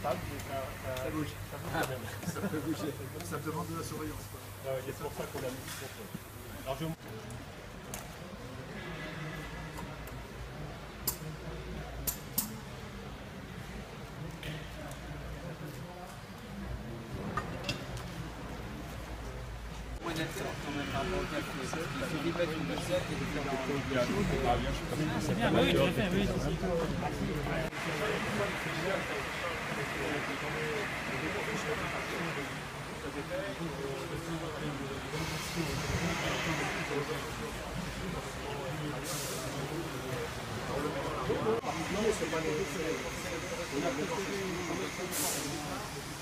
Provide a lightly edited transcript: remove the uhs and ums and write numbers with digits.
stable, mais ça bouge. Ça peut bouger. Ça demande de la surveillance. C'est pour ça qu'on a mis ce contrôle. Alors je... quand même un bon café. Il suffit pas d'une recette et de faire C'est bien, oui, tout à fait, oui. C'est pas